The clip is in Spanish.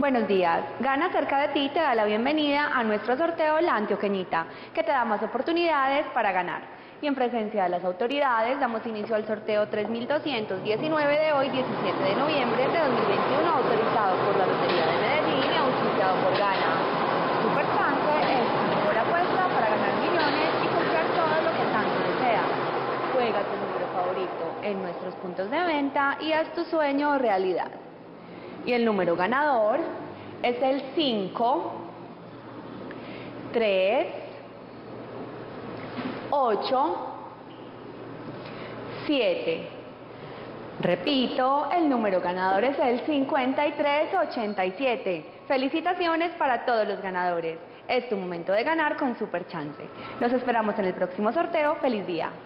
Buenos días. Gana cerca de ti te da la bienvenida a nuestro sorteo La Antioqueñita, que te da más oportunidades para ganar. Y en presencia de las autoridades damos inicio al sorteo 3219 de hoy, 17 de noviembre de 2021, autorizado por la Lotería de Medellín y auspiciado por Gana. Super Chance es tu mejor apuesta para ganar millones y comprar todo lo que tanto deseas. Juega tu número favorito en nuestros puntos de venta y haz tu sueño realidad. Y el número ganador es el 5, 3, 8, 7. Repito, el número ganador es el 5387. Felicitaciones para todos los ganadores. Es tu momento de ganar con Super Chance. Los esperamos en el próximo sorteo. ¡Feliz día!